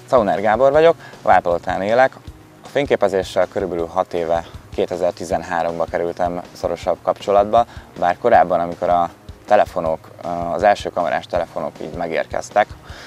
Czauner Gábor vagyok, Várpalotán élek. A fényképezéssel körülbelül 6 éve, 2013-ban kerültem szorosabb kapcsolatba, bár korábban, amikor a telefonok, az első kamerás telefonok így megérkeztek,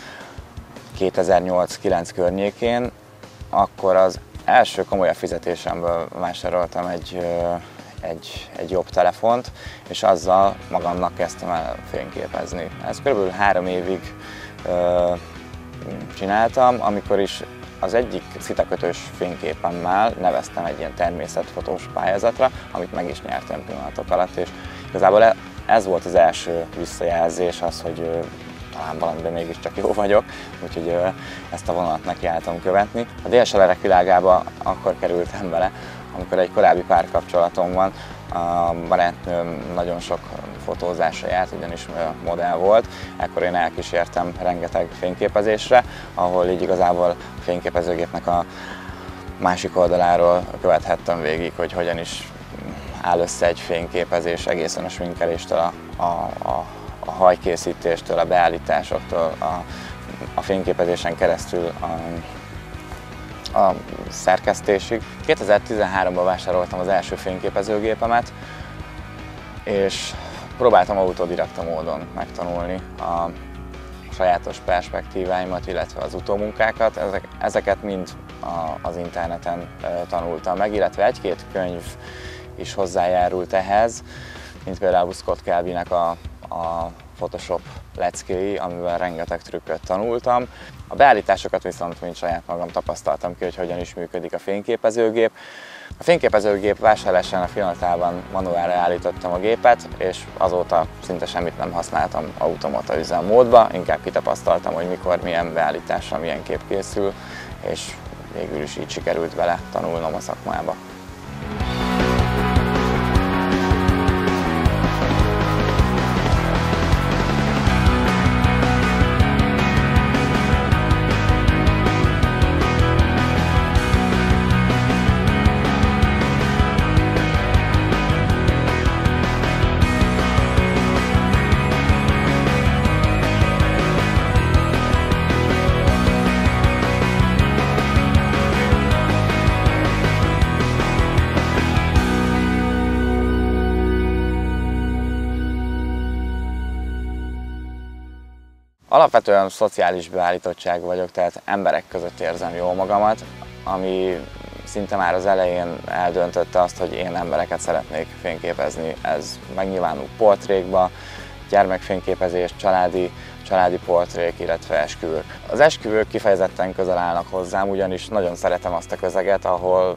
2008-9 környékén, akkor az első komolyabb fizetésemből vásároltam egy jobb telefont, és azzal magamnak kezdtem el fényképezni. Ezt kb. 3 évig csináltam, amikor is az egyik szitakötős fényképemmel neveztem egy ilyen természetfotós pályázatra, amit meg is nyertem pillanatok alatt, és igazából ez volt az első visszajelzés, az, hogy talán valamiben mégiscsak jó vagyok, úgyhogy ezt a vonalat nekiálltam követni. A DSLR-ek világába akkor kerültem bele, amikor egy korábbi párkapcsolatom van, a barátnőm nagyon sok fotózásra járt, ugyanis modell volt. Ekkor én elkísértem rengeteg fényképezésre, ahol így igazából a fényképezőgépnek a másik oldaláról követhettem végig, hogy hogyan is áll össze egy fényképezés, egészen a sminkeléstől, a hajkészítéstől, a beállításoktól, a fényképezésen keresztül a szerkesztésig. 2013-ban vásároltam az első fényképezőgépemet, és próbáltam autodidakta módon megtanulni a sajátos perspektíváimat, illetve az utómunkákat. Ezeket mind az interneten tanultam meg, illetve egy-két könyv is hozzájárult ehhez, mint például Scott Kelbynek a Photoshop leckéi, amivel rengeteg trükköt tanultam. A beállításokat viszont mind saját magam tapasztaltam ki, hogy hogyan is működik a fényképezőgép. A fényképezőgép vásárlásának pillanatában manuálra állítottam a gépet, és azóta szinte semmit nem használtam automata üzemmódba, inkább kitapasztaltam, hogy mikor, milyen beállítással, milyen kép készül, és végül is így sikerült vele tanulnom a szakmába. Alapvetően szociális beállítottság vagyok, tehát emberek között érzem jól magamat, ami szinte már az elején eldöntötte azt, hogy én embereket szeretnék fényképezni. Ez megnyilvánul portrékba, gyermekfényképezés, családi portrék, illetve esküvők. Az esküvők kifejezetten közel állnak hozzám, ugyanis nagyon szeretem azt a közeget, ahol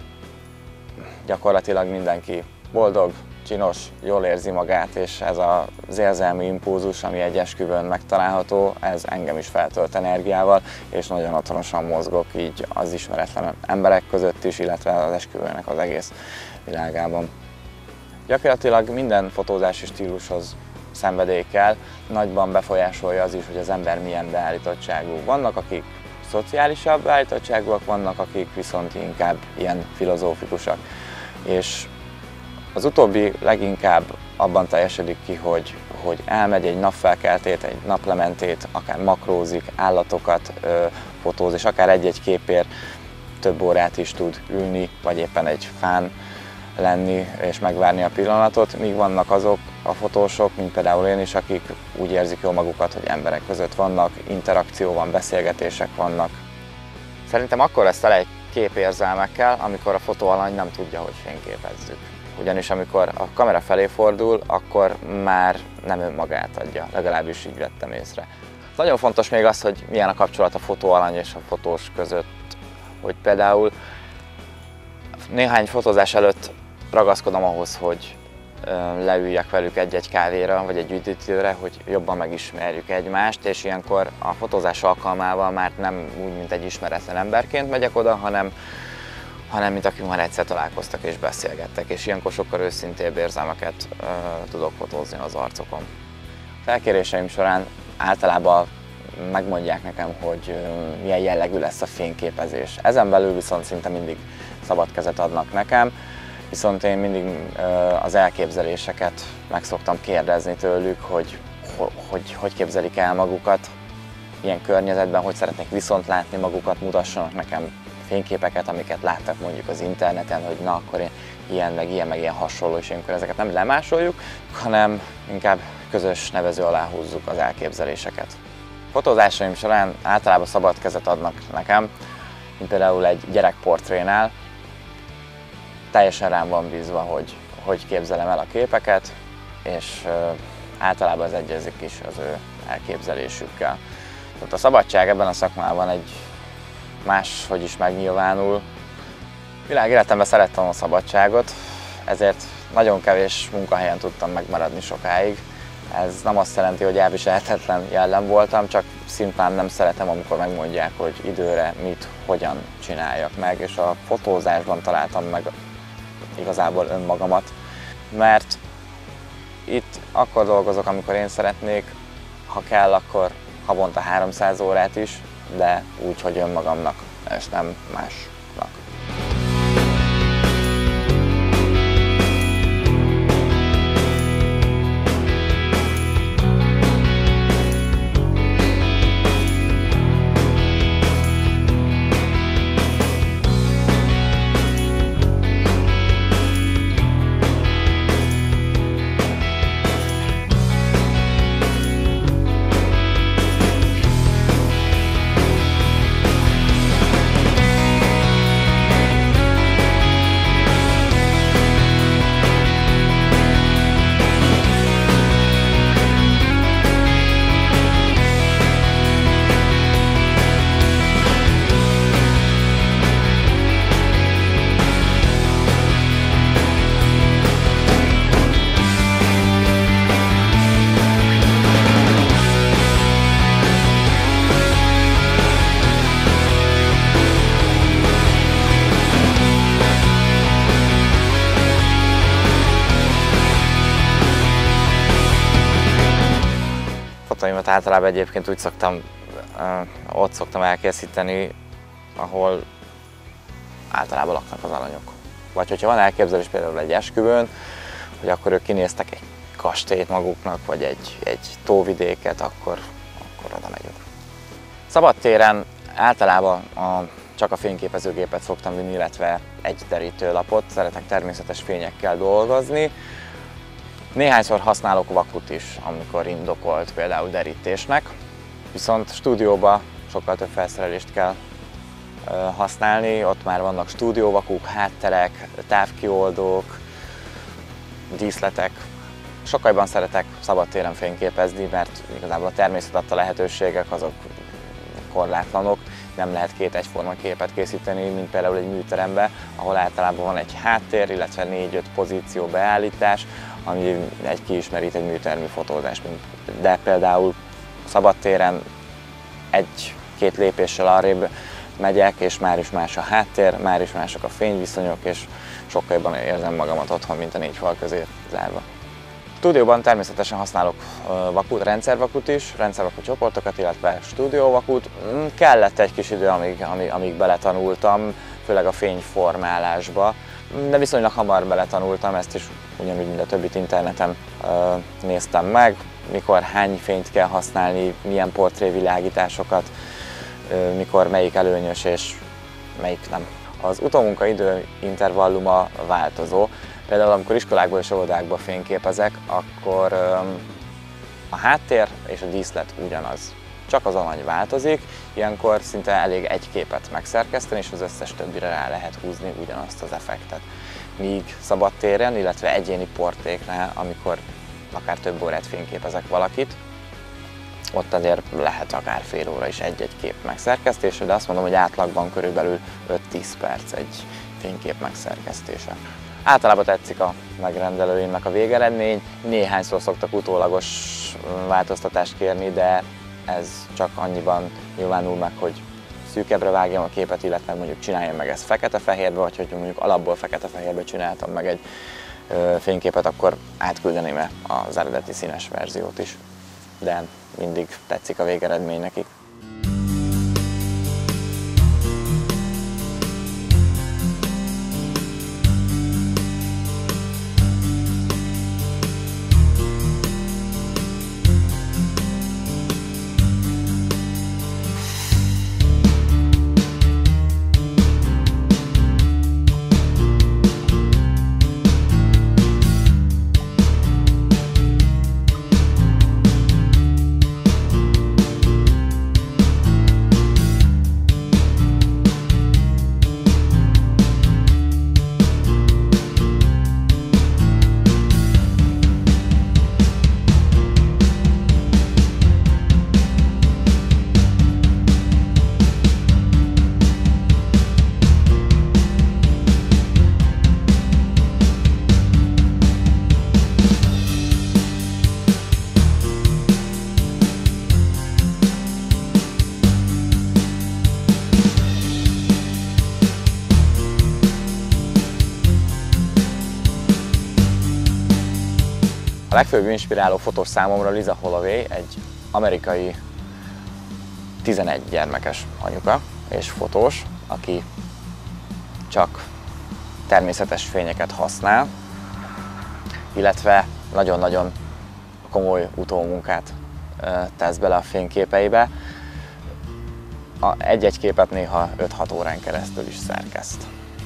gyakorlatilag mindenki boldog, csinos, jól érzi magát, és ez az érzelmi impulzus, ami egy esküvőn megtalálható, ez engem is feltölt energiával, és nagyon otthonosan mozgok így az ismeretlen emberek között is, illetve az esküvőnek az egész világában. Gyakorlatilag minden fotózási stílushoz szenvedély kell, nagyban befolyásolja az is, hogy az ember milyen beállítottságú. Vannak, akik szociálisabb beállítottságúak, vannak, akik viszont inkább ilyen filozófikusak. És az utóbbi leginkább abban teljesedik ki, hogy elmegy egy napfelkeltét, egy naplementét, akár makrózik, állatokat fotóz, és akár egy-egy képért több órát is tud ülni, vagy éppen egy fán lenni és megvárni a pillanatot, míg vannak azok a fotósok, mint például én is, akik úgy érzik jól magukat, hogy emberek között vannak, interakció van, beszélgetések vannak. Szerintem akkor lesz tele egy kép érzelmekkel, amikor a fotóalany nem tudja, hogy fényképezzük. Ugyanis amikor a kamera felé fordul, akkor már nem önmagát adja, legalábbis így vettem észre. Nagyon fontos még az, hogy milyen a kapcsolat a fotóalany és a fotós között, hogy például néhány fotózás előtt ragaszkodom ahhoz, hogy leüljek velük egy-egy kávéra vagy egy üdítőre, hogy jobban megismerjük egymást, és ilyenkor a fotózás alkalmával már nem úgy, mint egy ismeretlen emberként megyek oda, hanem mint akik már egyszer találkoztak és beszélgettek, és ilyenkor sokkal őszintébb érzelmeket tudok fotózni az arcokon. A felkéréseim során általában megmondják nekem, hogy milyen jellegű lesz a fényképezés. Ezen belül viszont szinte mindig szabad kezet adnak nekem, viszont én mindig az elképzeléseket meg szoktam kérdezni tőlük, hogy képzelik el magukat, milyen környezetben, hogy szeretnék viszont látni magukat, mutassanak nekem fényképeket, amiket láttak mondjuk az interneten, hogy na akkor ilyen, meg ilyen hasonló, és ilyenkor ezeket nem lemásoljuk, hanem inkább közös nevező alá húzzuk az elképzeléseket. Fotózásaim során általában szabad kezet adnak nekem, mint például egy gyerekportrénál. Teljesen rám van bízva, hogy képzelem el a képeket, és általában ez egyezik is az ő elképzelésükkel. Tehát a szabadság ebben a szakmában egy máshogy is megnyilvánul. Világéletemben szerettem a szabadságot, ezért nagyon kevés munkahelyen tudtam megmaradni sokáig. Ez nem azt jelenti, hogy elviselhetetlen jellem voltam, csak szimplán nem szeretem, amikor megmondják, hogy időre mit, hogyan csináljak meg, és a fotózásban találtam meg igazából önmagamat, mert itt akkor dolgozok, amikor én szeretnék, ha kell, akkor havonta 300 órát is, de úgy, hogy önmagamnak, és nem másnak. Fotóimat általában egyébként úgy ott szoktam elkészíteni, ahol általában laknak az alanyok. Vagy hogyha van elképzelés például egy esküvőn, hogy akkor ők kinéztek egy kastélyt maguknak, vagy egy tóvidéket, akkor oda megyünk. Szabadtéren általában csak a fényképezőgépet szoktam vinni, illetve egy derítőlapot, szeretek természetes fényekkel dolgozni. Néhányszor használok vakut is, amikor indokolt például derítésnek, viszont stúdióban sokkal több felszerelést kell használni, ott már vannak stúdióvakuk, hátterek, távkioldók, díszletek. Sokkal jobban szeretek szabadtéren fényképezni, mert igazából a természet adta lehetőségek azok korlátlanok, nem lehet két egyforma képet készíteni, mint például egy műteremben, ahol általában van egy háttér, illetve 4-5 pozíció beállítás, ami kiismerít egy műtermi fotózást. De például szabadtéren egy-két lépéssel arrébb megyek, és már is más a háttér, már is mások a fényviszonyok, és sokkal jobban érzem magamat otthon, mint a 4 fal közé zárva. A stúdióban természetesen használok vakut, rendszervakut is, rendszervakú csoportokat, illetve stúdióvakut. Kellett egy kis idő, amíg beletanultam, főleg a fényformálásba, de viszonylag hamar beletanultam, ezt is ugyanúgy, mint a többit interneten néztem meg, mikor hány fényt kell használni, milyen portrévilágításokat, mikor melyik előnyös és melyik nem. Az utómunkaidő intervalluma változó. Például amikor iskolákból és óvodákból fényképezek, akkor a háttér és a díszlet ugyanaz. Csak az alany változik, ilyenkor szinte elég egy képet megszerkeszteni, és az összes többire rá lehet húzni ugyanazt az effektet. Míg szabadtéren, illetve egyéni portréknál, amikor akár több órát fényképezek valakit, ott azért lehet akár fél óra is egy-egy kép megszerkesztése, de azt mondom, hogy átlagban körülbelül 5-10 perc egy fénykép megszerkesztése. Általában tetszik a megrendelőimnek a végeredmény, néhányszor szoktak utólagos változtatást kérni, de ez csak annyiban nyilvánul meg, hogy szűkebbre vágjam a képet, illetve mondjuk csináljam meg ezt fekete-fehérbe, vagy hogy mondjuk alapból fekete-fehérbe csináltam meg egy fényképet, akkor átküldeném az eredeti színes verziót is. De mindig tetszik a végeredmény nekik. legfőbb inspiráló fotós számomra Lisa Holloway, egy amerikai 11 gyermekes anyuka és fotós, aki csak természetes fényeket használ, illetve nagyon-nagyon komoly utómunkát tesz bele a fényképeibe. Egy-egy képet néha 5-6 órán keresztül is szerkeszt.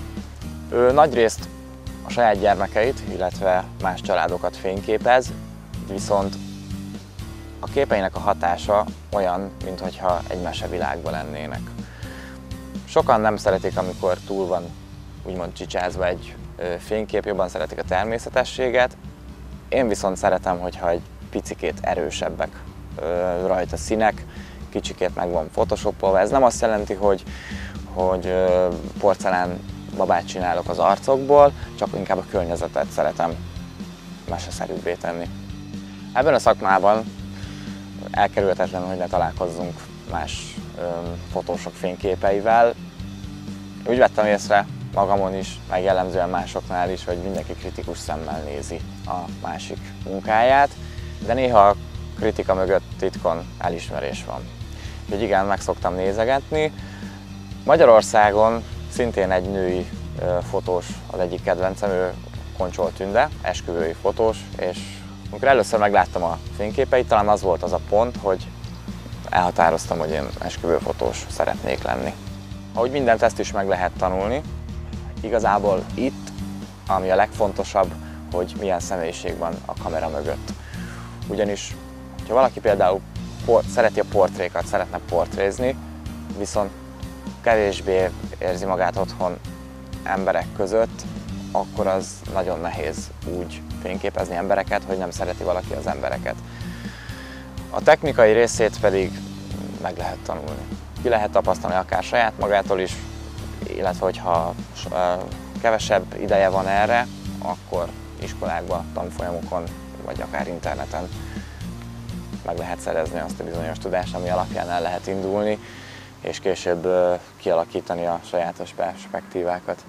Ő nagyrészt a saját gyermekeit, illetve más családokat fényképez, viszont a képeinek a hatása olyan, mintha egy mesevilágban lennének. Sokan nem szeretik, amikor túl van úgymond csicsázva egy fénykép, jobban szeretik a természetességet. Én viszont szeretem, hogyha egy picikét erősebbek rajta színek, kicsikét meg van photoshopolva. Ez nem azt jelenti, hogy porcelán babát csinálok az arcokból, csak inkább a környezetet szeretem meseszerűbbé tenni. Ebben a szakmában elkerülhetetlen, hogy ne találkozzunk más fotósok fényképeivel. Úgy vettem észre magamon is, meg jellemzően másoknál is, hogy mindenki kritikus szemmel nézi a másik munkáját, de néha a kritika mögött titkon elismerés van. Úgyhogy igen, meg szoktam nézegetni. Magyarországon szintén egy női fotós az egyik kedvencem, ő Koncsol Tünde, esküvői fotós, és amikor először megláttam a fényképeit, talán az volt az a pont, hogy elhatároztam, hogy én esküvőfotós szeretnék lenni. Ahogy mindent, ezt is meg lehet tanulni. Igazából itt, ami a legfontosabb, hogy milyen személyiség van a kamera mögött. Ugyanis, ha valaki például szereti a portrékat, szeretne portrézni, viszont kevésbé érzi magát otthon emberek között, akkor az nagyon nehéz úgy fényképezni embereket, hogy nem szereti valaki az embereket. A technikai részét pedig meg lehet tanulni. Ki lehet tapasztalni akár saját magától is, illetve hogyha kevesebb ideje van erre, akkor iskolákban, tanfolyamokon, vagy akár interneten meg lehet szerezni azt a bizonyos tudást, ami alapján el lehet indulni, és később kialakítani a sajátos perspektívákat.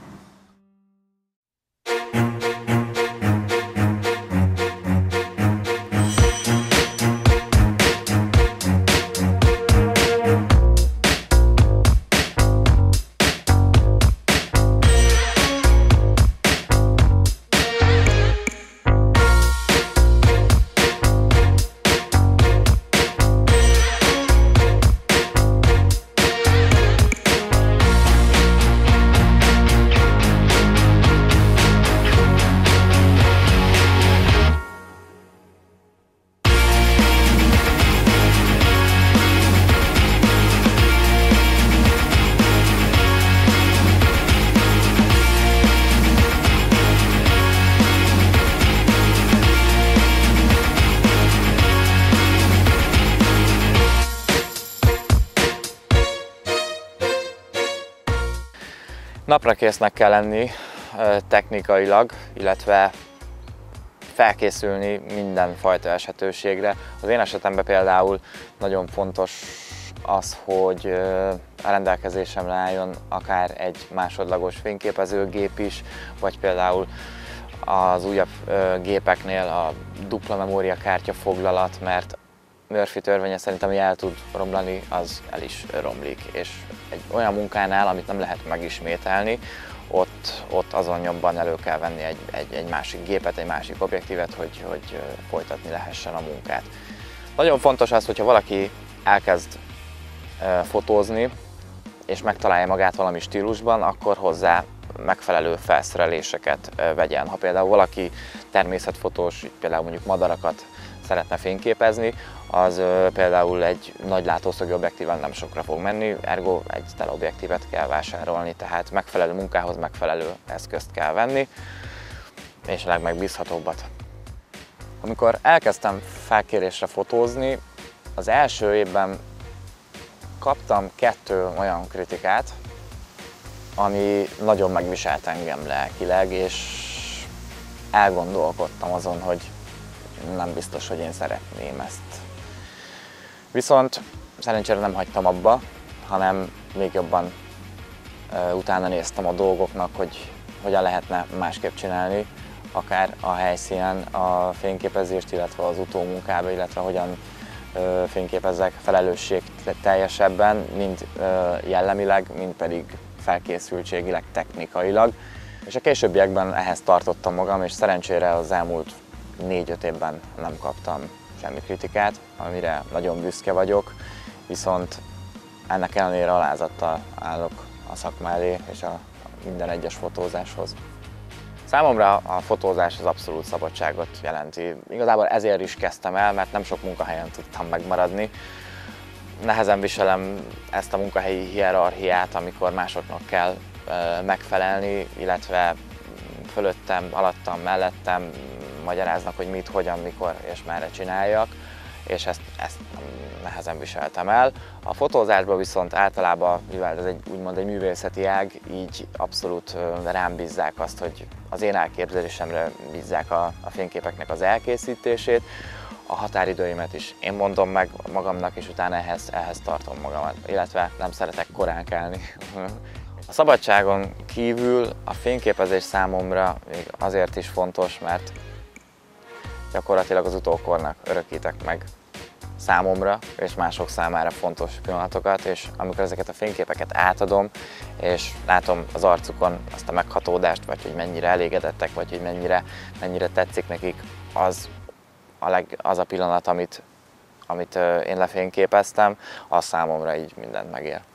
Naprakésznek kell lenni technikailag, illetve felkészülni mindenfajta esetőségre. Az én esetemben például nagyon fontos az, hogy a rendelkezésemre álljon akár egy másodlagos fényképezőgép is, vagy például az újabb gépeknél a dupla memóriakártya foglalat, mert Murphy törvénye szerint, ami el tud romlani, az el is romlik. És egy olyan munkánál, amit nem lehet megismételni, ott azon nyomban elő kell venni egy másik gépet, egy másik objektívet, hogy folytatni lehessen a munkát. Nagyon fontos az, hogyha valaki elkezd fotózni, és megtalálja magát valami stílusban, akkor hozzá megfelelő felszereléseket vegyen. Ha például valaki természetfotós, például mondjuk madarakat szeretne fényképezni, az például egy nagy látószögű objektíven nem sokra fog menni, ergo egy teleobjektívet kell vásárolni, tehát megfelelő munkához megfelelő eszközt kell venni, és a legmegbízhatóbbat. Amikor elkezdtem felkérésre fotózni, az első évben kaptam 2 olyan kritikát, ami nagyon megviselt engem lelkileg, és elgondolkodtam azon, hogy nem biztos, hogy én szeretném ezt. Viszont szerencsére nem hagytam abba, hanem még jobban utána néztem a dolgoknak, hogy hogyan lehetne másképp csinálni akár a helyszínen a fényképezést, illetve az utómunkába, illetve hogyan fényképezzek felelősségteljesebben, mind jellemileg, mind pedig felkészültségileg, technikailag. És a későbbiekben ehhez tartottam magam, és szerencsére az elmúlt 4-5 évben nem kaptam semmi kritikát, amire nagyon büszke vagyok, viszont ennek ellenére alázattal állok a szakma elé és a minden egyes fotózáshoz. Számomra a fotózás az abszolút szabadságot jelenti. Igazából ezért is kezdtem el, mert nem sok munkahelyen tudtam megmaradni. Nehezen viselem ezt a munkahelyi hierarchiát, amikor másoknak kell megfelelni, illetve fölöttem, alattam, mellettem magyaráznak, hogy mit, hogyan, mikor és merre csináljak, és ezt nehezen viseltem el. A fotózásban viszont általában, mivel ez úgymond egy művészeti ág, így abszolút rám bízzák azt, hogy az én elképzelésemre bízzák a fényképeknek az elkészítését. A határidőimet is én mondom meg magamnak, és utána ehhez tartom magamat, illetve nem szeretek korán kelni. A szabadságon kívül a fényképezés számomra még azért is fontos, mert gyakorlatilag az utókornak örökítek meg számomra és mások számára fontos pillanatokat, és amikor ezeket a fényképeket átadom, és látom az arcukon azt a meghatódást, vagy hogy mennyire elégedettek, vagy hogy mennyire tetszik nekik, az a pillanat, amit én lefényképeztem, az számomra így mindent megér.